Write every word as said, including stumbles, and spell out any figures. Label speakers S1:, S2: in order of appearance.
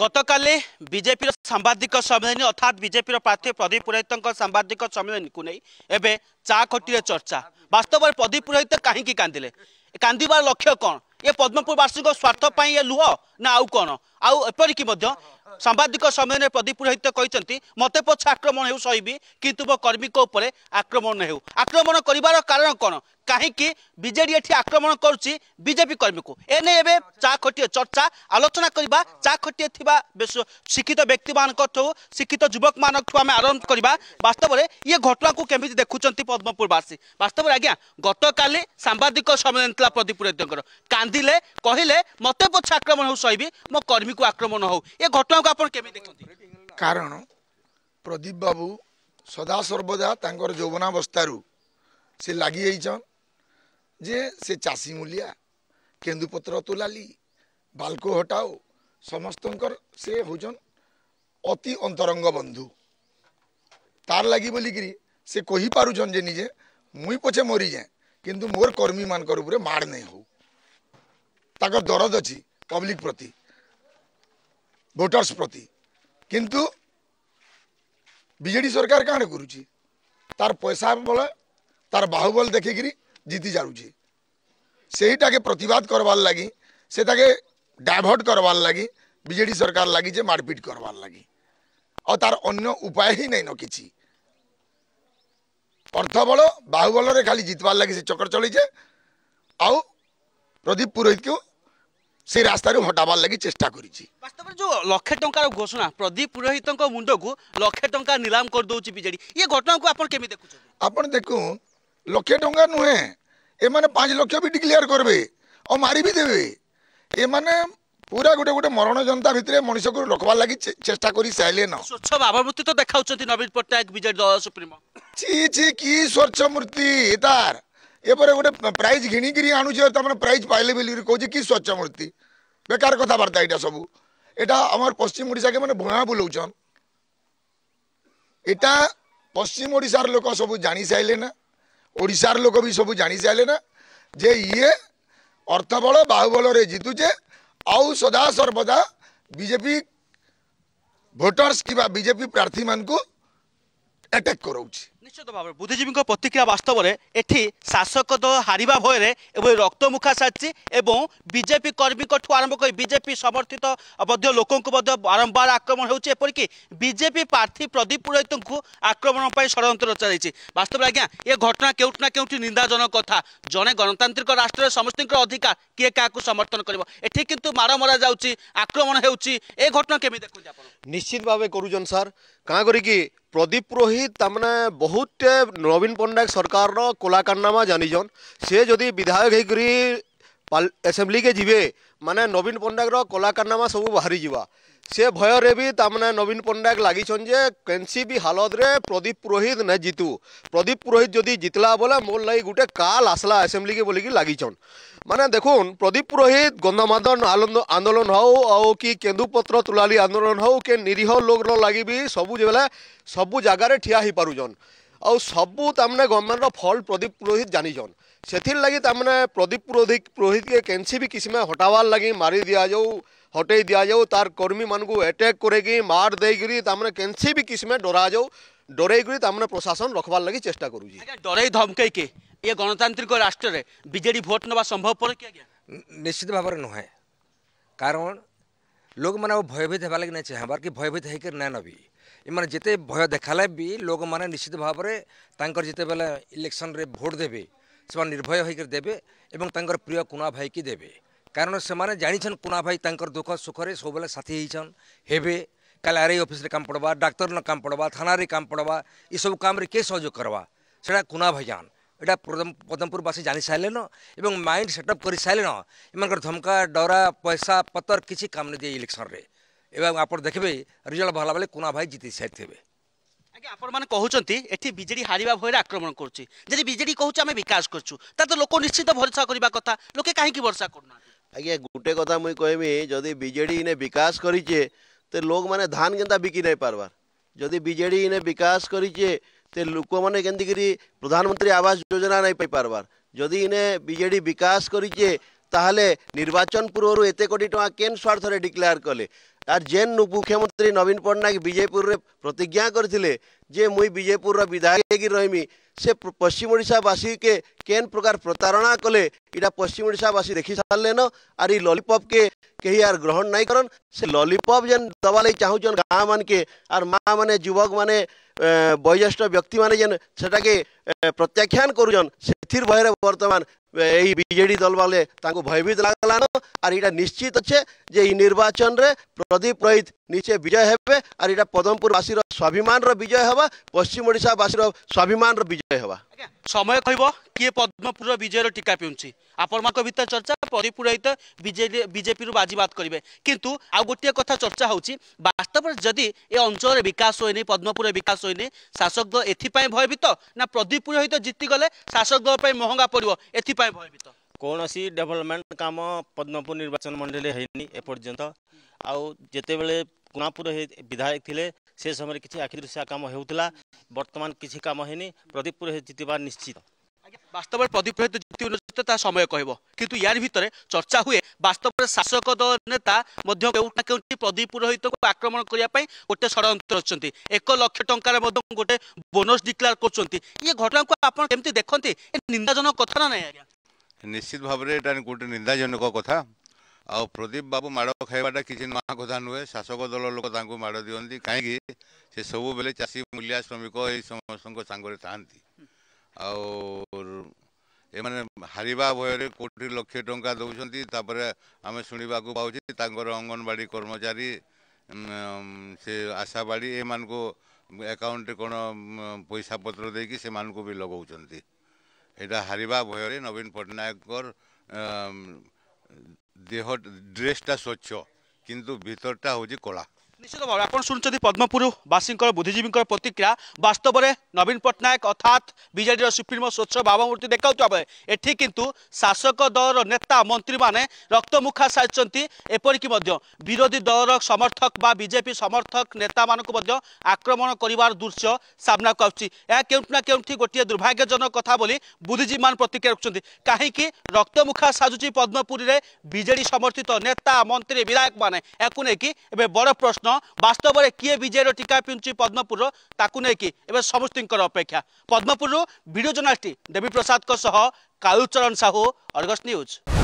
S1: गतकाली BJP सांबादिक सम्मेलन अर्थात BJP प्रार्थी प्रदीप पुरोहित सांबादिक सम्मेलन को नहीं एवं चा खटी चर्चा वास्तव में प्रदीप पुरोहित कहीं कांदिले कांदार लक्ष्य कौन ये पद्मपुरवासी स्वार्थ ये लुह ना आउ कौन आउ एपरिकी सांबादिक सम्मेलन प्रदीप पुरोहित कहते मत पक्ष आक्रमण हो सही किंतु मो कर्मी उपर आक्रमण हो आक्रमण कर कारण कौन कहीं बीजेडी एठी आक्रमण करुच्ची बीजेपी कर्मी को एने एवं चा खटी चर्चा आलोचना करवा चा खटी शिक्षित व्यक्ति मान शिक्षित युवक मान आम आरंभ करवा वास्तव में ये घटना को केमी देखुंत पद्मपुरवासी वास्तव में आज्ञा गतकाली सांबादिक सम्मेलन था प्रदीप पुरोहित कांदिले कहले मत पक्ष आक्रमण हो सही मो कर्मी को आक्रमण हो ये घटना को आप
S2: कारण प्रदीप बाबू सदा सर्वदा तांकर यौवनावस्थारू से लगी जे से चाषी मूलिया केन्दुपत्र तोलाली बालको हटाओ समस्त से होजन अति अंतरंग बंधु तार लगी बोलिकी से कही पारुछन जे निजे मुई पछे मरी जाए किंतु मोर कर्मी मान ऊपर माड़ नहीं हो ताकर दरद अच्छी पब्लिक प्रति वोटर्स प्रति किंतु बीजेडी सरकार काण करुची तार पैसा बल तार बाहुबल देखिकी जीति जाऊँगी सेटा के प्रतिवाद करवार लगी से ताके डायभर्ट करवार लगी बीजेडी सरकार लगी जे मारपीट करवार लगी और तार अन्य उपाय ही नहीं न किसी अर्थ बल बाहुबल रे खाली जितवार लगी से चक्कर चली आउ प्रदीप पुरोहित को से रास्ता हटाबार लगी चेष्टा करी
S1: वास्तव में जो लक्षे टंकार घोषणा प्रदीप पुरोहित मुंड को लक्षे टंका नीलाम कर दौर बीजेडी ये घटना को आप देखुं
S2: आपन देखु लक्षे टंका नुहे ए माने पांच लक्ष भी डिक्लेयर करबे और मारी भी देवे ए माने पूरा गोटे गोटे मरण जनता भितर मनीष को रखबार लगी चेष्टा करी साइले न
S1: स्वच्छ भावमूर्ति तो देखाउछंती नवीन पट्टनायक बीजेडी दल सुप्रीमो
S2: छी छी की स्वच्छ मूर्ति तार एपरे गोटे प्राइज घिणिकी आणुचे तमने प्राइज पाइले बोली कहूँ कि स्वच्छ मूर्ति बेकार कथबार्ता यहाँ सब यहाँ आम पश्चिम ओडिशा के मैंने भुआ बुलाऊन यहाँ पश्चिम ओडिशार लोक सब जानी सारे ना ओडिशार लोक भी सब जानी सारे ना जे ये अर्थबल बाहुबल रे जितुचे आउ सदा सर्वदा बीजेपी भोटर्स कि बीजेपी प्रार्थी मान को अटैक कराउछि
S1: निश्चित भाव में बुद्धिजीवी प्रतिक्रिया वास्तव में एठी शासक दल हारिबा भय एवं रक्तमुखा साची एवं बीजेपी कर्मी आरंभ कर बीजेपी समर्थित मध्य लोकों को बारंबार आक्रमण होपरिक बीजेपी प्रार्थी प्रदीप पुरोहित को आक्रमण पर षड्यंत्र चलती वास्तव में आज्ञा ये घटना केउठना केउठी निंदाजनक कथा जड़े गणतांत्रिक राष्ट्र समस्त अधिकार किए क्या समर्थन कर किंतु मार मरा जाउची आक्रमण होउची ए घटना केमी देखुं आपण
S3: निश्चित भाव करूछन सर कहाँ करी प्रदीप पुरोहित तमने बहुत नवीन पट्टनायक सरकार कोला कारनामा जानीजन से जदि विधायक होकर असेंबली के जीवे माने नवीन पट्टनायक कोला कारनामा सब बाहरी जीवा से भय रे भी तमने नवीन पट्टनायक लगिछन जे केनसी भी हालत रे प्रदीप पुरोहित न जीतू प्रदीप पुरोहित जदि जितला बोले मोर लगी गोटे काल आसला असेंबली के बोलिकी लगिछन माने देखुन प्रदीप पुरोहित गंधमादन आंदोलन हो और कि केन्दुपत्र तुलाली आंदोलन हो के निरीह लोग लगी भी सबू बेले सबू जगार ठिया ही पारुजन और सबू तमने गवर्नमेंट फल प्रदीप पुरोहित जानीजन से लगी तमने प्रदीप पुरोहित पुरोहित के केनसी भी किसी में हटावार लगी मारी दिया जाऊ हटे दिया जाऊ तार कर्मी मान को अटैक करेगी मार देगी तमने केनसी भी किसी में डरा जाऊ डरेगी तमने प्रशासन रखबार लगी चेष्टा करूँ
S1: डरे धमकई के ये गणतांत्रिक राष्ट्र रे बीजेडी भोट नवा संभव पर क्या
S4: निश्चित भाव में नुहे कारण लोग मैंने भयभीत होगा लगे नहीं चाहबार कि भयभीत होकर ना नबी इमान जिते भय देखाले भी लोग मैंने निश्चित भाव में जिते बेले इलेक्शन रे भोट देवे से निर्भय होकर देवे एवं तांकर प्रिय कुना भाई की देवे कारण से माने जानिछन कुना भाई तांकर दुख सुखरे सब बेले साथी होइछन हेबे काल आरआई ऑफिस रे काम पड़वा डाक्तर न काम पड़वा थाना रे काम पड़वा ये सब काम रे के सहयोग करवा सेटा कुना भाई जान एटा पदमपुरवासी जानी सारे न एवं माइंड सेटअप कर सारे न इन धमका डरा पैसा पतर किसी काम नहीं दिए इलेक्शन रे एवं आप देखिए रिजल्ट भला बेले कुना भाई जीति सारी थे
S1: आज्ञा आपण मैंने कहते एटी बीजेडी हारिबा भय आक्रमण करुच्ची जदि बीजेडी कहूँ आम विकास करूँ तो लोक निश्चित भरोसा करने कथा लोके कहीं भरोसा करना
S5: आज्ञा गोटे कथा मुई कहमी जदि बीजेडी इने विकास करिचे ते लोग माने धान केनता बिकी नहीं पारबार जदि बीजेडी इने विकास करिचे ते लोक माने केंती करी प्रधानमंत्री आवास योजना नहीं पाई पारबार जदि इने बीजेडी विकास करिचे ताहले निर्वाचन पूर्व एते कोटी टका केन स्वार्थ रे डिक्लेयर कले आर जेन मुख्यमंत्री नवीन पट्टनायक बीजेपुर रे प्रतिज्ञा करथिले जे मुई बीजेपुर रो विधायक की रहिमी से पश्चिम ओडिशावासी के केन प्रकार प्रतारणा कले इटा पश्चिम ओडिशावासी देखि सारले न आर ई लॉलीपॉप के कही यार ग्रहण नहीं करन से लॉलीपॉप जेन दबा लई चाहूचन गाँ मान के आर माँ माने युवक माने वयोज्येष्ठ व्यक्ति माने जेन सेटा के प्रत्याख्यान करूजन सेथिर भयरे वर्तमान यही बीजेडी दल वाले तांको भयभीत लागलान आर इटा निश्चित अच्छे जे ई निर्वाचन रे प्रदीप पुरोहित निचे विजय हेबे आर इटा पदमपुरवासी रो स्वाभिमान रो विजय हेबा पश्चिम ओडिशावासी रो स्वाभिमान रो विजय हेबा
S1: समय कहब किए पद्मपुर विजय टीका पिउंची आपण भीतर चर्चा प्रदीप पुरोहित बीजेडी बीजेपी रु बाजीबात करेंगे किंतु आ गोटे कथा चर्चा होची वास्तव में जदि ए अंचल विकास होइनी पद्मपुर विकास होइनी शासक दल एथिपाई भयभीत ना प्रदीप पुरोहित जीति गले शासक दल पे महंगा पड़ो एथिपाई भयभीत
S6: कौन सी डेभलपमेंट काम पद्मपुर निर्वाचन मंडल है एपर्यंत आउ जिते बेले कुणापुर विधायक थिले से समय किसी आखिर दृश्य काम होता वर्तमान किसी काम है प्रदीप पुरोहित जितबार निश्चित
S1: वास्तव में प्रदीप पुरोहित जीति निश्चित समय कहब किंतु यार भितर चर्चा हुए वास्तव में शासक दल नेता केउटी प्रदीप पुरोहित को आक्रमण करने गोटे षड्यंत्र रचुंती एक लक्ष टंकार गोटे बोनस डिक्लेयर कर ये घटना को आप केमती देखते निंदाजनक कथा ना नहीं आज्ञा
S7: निश्चित भाव में गोटे निंदाजनक कथा आ प्रदीप बाबू माड़ खाइबाटा किसी नुआ कथा नुहे शासक दल लोक माड़ दिखती कहीं से सब बेले चाषी मूलिया श्रमिक ये समस्त सांगे था आने हारिबा भय कोटी लक्ष टंका दौरान आम शुणा पाँच अंगनवाड़ी कर्मचारी से आशाबाड़ी ए मान को अकाउंट कौन पैसा पत्र देकी से मान को भी लगाउछंती एटा हारिबा भय नवीन पट्टनायक देह ड्रेसटा स्वच्छ किंतु भीतरटा होची कला
S1: निश्चित भाव आप शुणुं पद्मपुर वासी बुद्धिजीवी प्रतिक्रिया वास्तव में नवीन पट्टनायक अर्थात बीजेडी सुप्रीमो स्वच्छ भावमूर्ति देखा बेले एठी किंतु शासक दल नेता मंत्री माने रक्तमुखा सारी एपरिक विरोधी दल समर्थक बा बीजेपी समर्थक नेता मानक आक्रमण कर दृश्य सामना को आउना के गोटे दुर्भाग्यजनक कथा बोली बुद्धिजीवी मान प्रतिक्रिया रखुंट कहीं रक्तमुखा साजुची पद्मपुरी में बीजेडी समर्थित नेता मंत्री विधायक माने याकू नहीं बड़ प्रश्न वास्तव में किए विजय टीका पिंचु पद्मपुर ताकू नहीं समस्त अपेक्षा Padampur video journalist Debi Prasad Kaluchran Sahu Argus news.